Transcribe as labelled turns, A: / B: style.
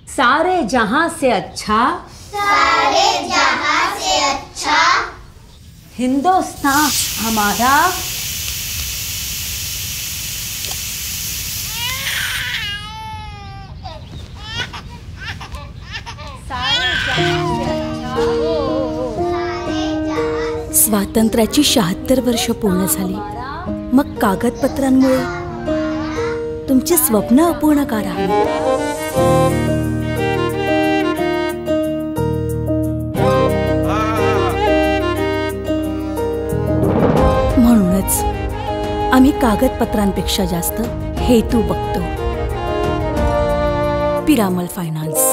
A: सारे जहां से अच्छा,
B: सारे जहां से अच्छा
A: हिंदुस्तान हमारा।
C: स्वातंत्र्याची 76 वर्ष पूर्ण झाली, मग कागदपत्रांमुळे तुमची स्वप्न अपूर्ण का राहिली? म्हणूनच आम्ही कागदपत्रांपेक्षा जास्त हेतू बघतो. पिरामल फायनान्स.